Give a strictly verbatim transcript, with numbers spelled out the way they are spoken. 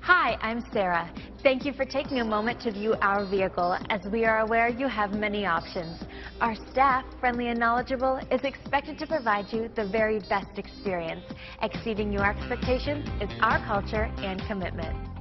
Hi, I'm Sarah. Thank you for taking a moment to view our vehicle, as we are aware you have many options. Our staff, friendly and knowledgeable, is expected to provide you the very best experience. Exceeding your expectations is our culture and commitment.